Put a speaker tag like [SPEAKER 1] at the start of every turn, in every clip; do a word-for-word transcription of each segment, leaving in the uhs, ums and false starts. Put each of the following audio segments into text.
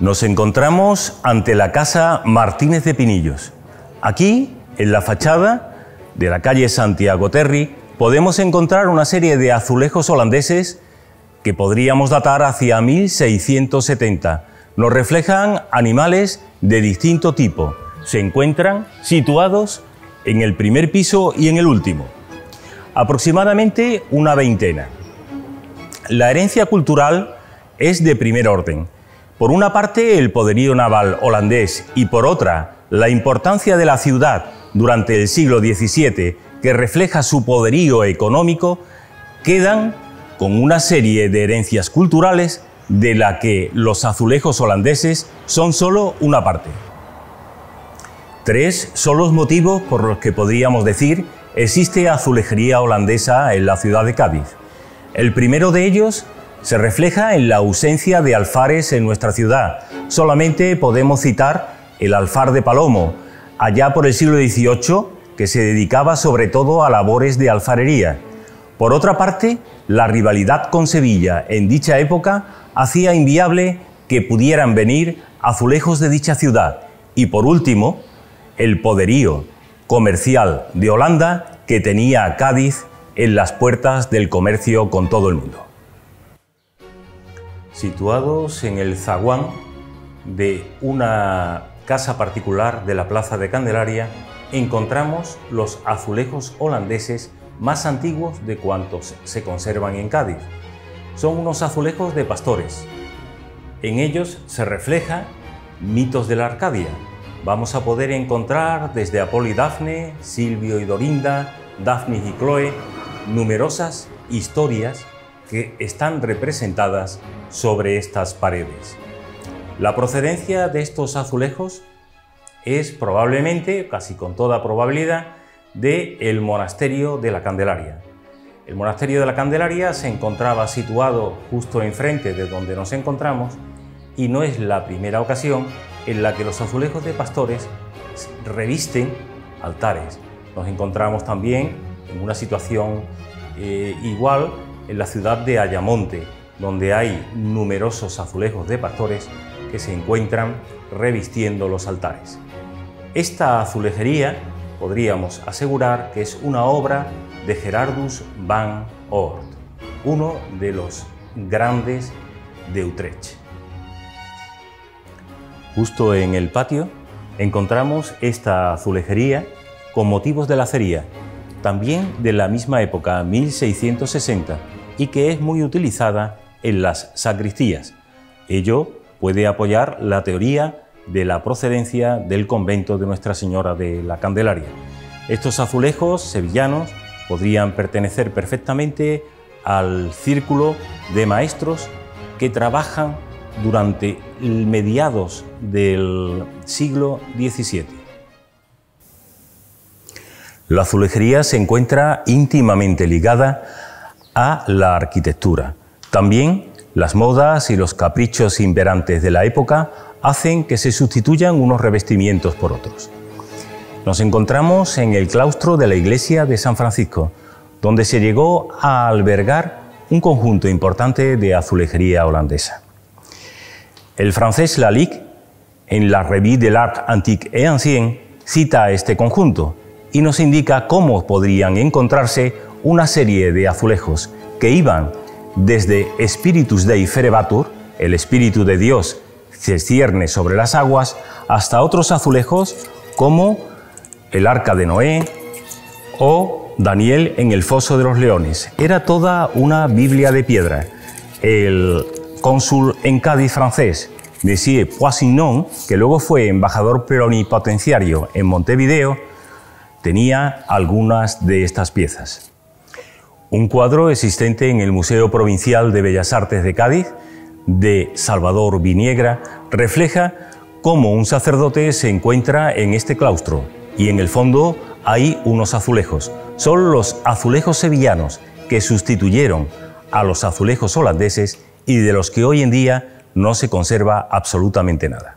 [SPEAKER 1] Nos encontramos ante la Casa Martínez de Pinillos. Aquí, en la fachada de la calle Santiago Terry, podemos encontrar una serie de azulejos holandeses que podríamos datar hacia mil seiscientos setenta. Nos reflejan animales de distinto tipo. Se encuentran situados en el primer piso y en el último. Aproximadamente una veintena. La herencia cultural es de primer orden. Por una parte, el poderío naval holandés y por otra, la importancia de la ciudad durante el siglo diecisiete, que refleja su poderío económico, quedan con una serie de herencias culturales de la que los azulejos holandeses son solo una parte. Tres son los motivos por los que podríamos decir existe azulejería holandesa en la ciudad de Cádiz. El primero de ellos se refleja en la ausencia de alfares en nuestra ciudad. Solamente podemos citar el alfar de Palomo, allá por el siglo dieciocho, que se dedicaba sobre todo a labores de alfarería. Por otra parte, la rivalidad con Sevilla en dicha época hacía inviable que pudieran venir azulejos de dicha ciudad. Y por último, el poderío comercial de Holanda que tenía a Cádiz en las puertas del comercio con todo el mundo. Situados en el zaguán de una casa particular de la Plaza de Candelaria, encontramos los azulejos holandeses más antiguos de cuantos se conservan en Cádiz. Son unos azulejos de pastores. En ellos se refleja mitos de la Arcadia. Vamos a poder encontrar desde Apolo y Dafne, Silvio y Dorinda, Daphnis y Chloe, numerosas historias que están representadas sobre estas paredes. La procedencia de estos azulejos es probablemente, casi con toda probabilidad, del monasterio de la Candelaria. El monasterio de la Candelaria se encontraba situado justo enfrente de donde nos encontramos y no es la primera ocasión en la que los azulejos de pastores revisten altares. Nos encontramos también en una situación eh, igual en la ciudad de Ayamonte, donde hay numerosos azulejos de pastores que se encuentran revistiendo los altares. Esta azulejería podríamos asegurar que es una obra de Gerardus van Oort, uno de los grandes de Utrecht. Justo en el patio encontramos esta azulejería con motivos de lacería, también de la misma época, mil seiscientos sesenta, y que es muy utilizada en las sacristías. Ello puede apoyar la teoría de la procedencia del convento de Nuestra Señora de la Candelaria. Estos azulejos sevillanos podrían pertenecer perfectamente al círculo de maestros que trabajan durante mediados del siglo diecisiete. La azulejería se encuentra íntimamente ligada a la arquitectura. También las modas y los caprichos imperantes de la época hacen que se sustituyan unos revestimientos por otros. Nos encontramos en el claustro de la iglesia de San Francisco, donde se llegó a albergar un conjunto importante de azulejería holandesa. El francés Lalique, en la Revue de l'Art Antique et Ancien, cita este conjunto y nos indica cómo podrían encontrarse una serie de azulejos que iban desde Spiritus Dei Ferebatur, el Espíritu de Dios se cierne sobre las aguas, hasta otros azulejos como el Arca de Noé o Daniel en el Foso de los Leones. Era toda una Biblia de piedra. El cónsul en Cádiz francés, Monsieur Poisson, que luego fue embajador plenipotenciario en Montevideo, tenía algunas de estas piezas. Un cuadro existente en el Museo Provincial de Bellas Artes de Cádiz, de Salvador Viniegra, refleja cómo un sacerdote se encuentra en este claustro y en el fondo hay unos azulejos. Son los azulejos sevillanos que sustituyeron a los azulejos holandeses y de los que hoy en día no se conserva absolutamente nada.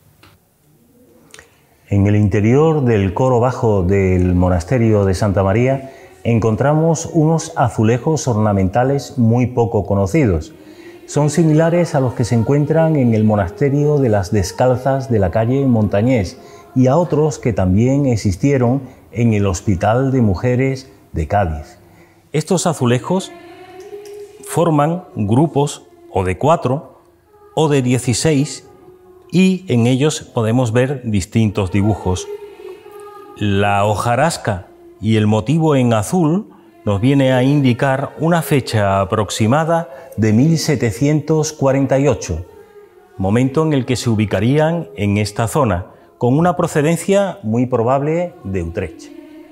[SPEAKER 1] En el interior del coro bajo del monasterio de Santa María encontramos unos azulejos ornamentales muy poco conocidos. son similares a los que se encuentran en el monasterio de las Descalzas de la calle Montañés y a otros que también existieron en el Hospital de Mujeres de Cádiz. Estos azulejos forman grupos o de cuatro o de dieciséis y en ellos podemos ver distintos dibujos. La hojarasca y el motivo en azul nos viene a indicar una fecha aproximada de mil setecientos cuarenta y ocho, momento en el que se ubicarían en esta zona, con una procedencia muy probable de Utrecht.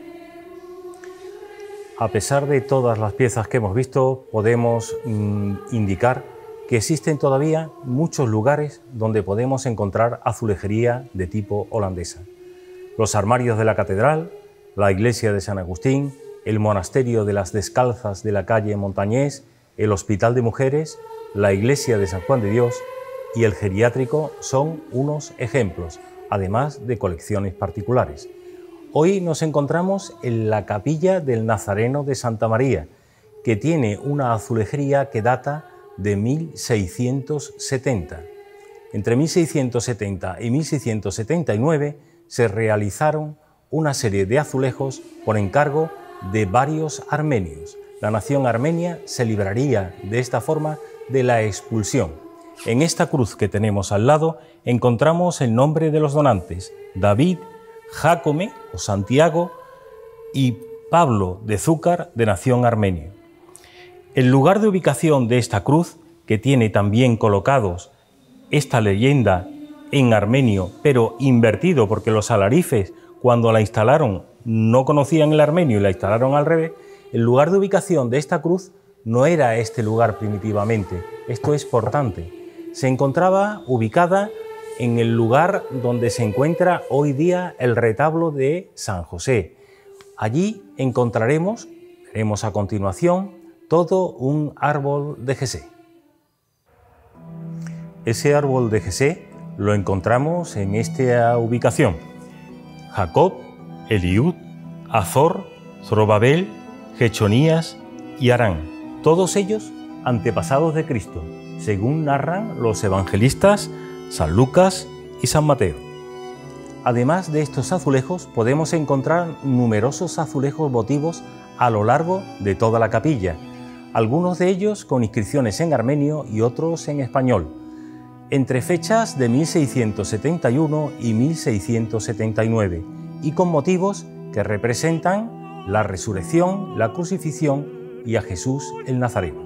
[SPEAKER 1] A pesar de todas las piezas que hemos visto, podemos mmm, indicar que existen todavía muchos lugares donde podemos encontrar azulejería de tipo holandesa. Los armarios de la catedral, la iglesia de San Agustín, el monasterio de las Descalzas de la calle Montañés, el Hospital de Mujeres, la iglesia de San Juan de Dios y el geriátrico son unos ejemplos, además de colecciones particulares. Hoy nos encontramos en la capilla del Nazareno de Santa María, que tiene una azulejería que data de mil seiscientos setenta. Entre mil seiscientos setenta y mil seiscientos setenta y nueve se realizaron una serie de azulejos por encargo de varios armenios. La nación armenia se libraría de esta forma de la expulsión. En esta cruz que tenemos al lado encontramos el nombre de los donantes: David, Jácome o Santiago y Pablo de Zúcar, de nación armenia. El lugar de ubicación de esta cruz, que tiene también colocados esta leyenda en armenio, pero invertido porque los alarifes cuando la instalaron no conocían el armenio y la instalaron al revés, el lugar de ubicación de esta cruz no era este lugar primitivamente. Esto es importante. Se encontraba ubicada en el lugar donde se encuentra hoy día el retablo de San José. Allí encontraremos, veremos a continuación, todo un árbol de Jesé. Ese árbol de Jesé lo encontramos en esta ubicación: Jacob, Eliud, Azor, Zorobabel, Jechonías y Arán, todos ellos antepasados de Cristo, según narran los evangelistas San Lucas y San Mateo. Además de estos azulejos, podemos encontrar numerosos azulejos votivos a lo largo de toda la capilla, algunos de ellos con inscripciones en armenio y otros en español, entre fechas de mil seiscientos setenta y uno y mil seiscientos setenta y nueve, y con motivos que representan la resurrección, la crucifixión y a Jesús el Nazareno.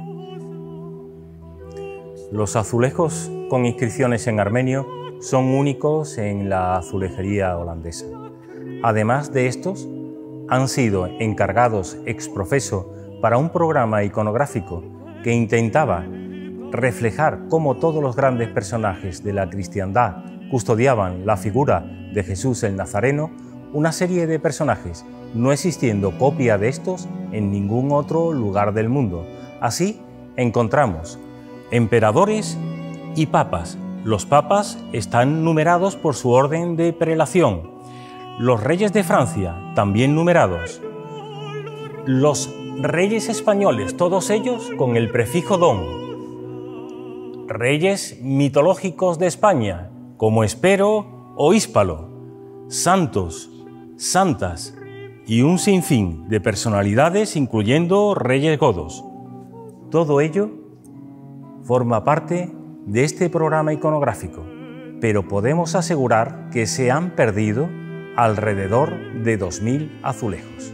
[SPEAKER 1] Los azulejos con inscripciones en armenio son únicos en la azulejería holandesa. Además de estos, han sido encargados ex professo para un programa iconográfico que intentaba reflejar cómo todos los grandes personajes de la cristiandad custodiaban la figura de Jesús el Nazareno, una serie de personajes, no existiendo copia de estos en ningún otro lugar del mundo. Así encontramos emperadores y papas. Los papas están numerados por su orden de prelación. Los reyes de Francia, también numerados. Los reyes españoles, todos ellos con el prefijo don. Reyes mitológicos de España, como Espero o Híspalo. Santos, santas y un sinfín de personalidades, incluyendo reyes godos. Todo ello forma parte de este programa iconográfico, pero podemos asegurar que se han perdido alrededor de dos mil azulejos.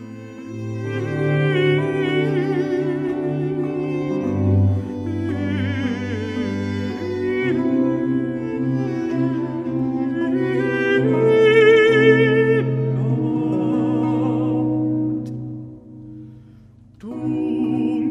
[SPEAKER 2] Tu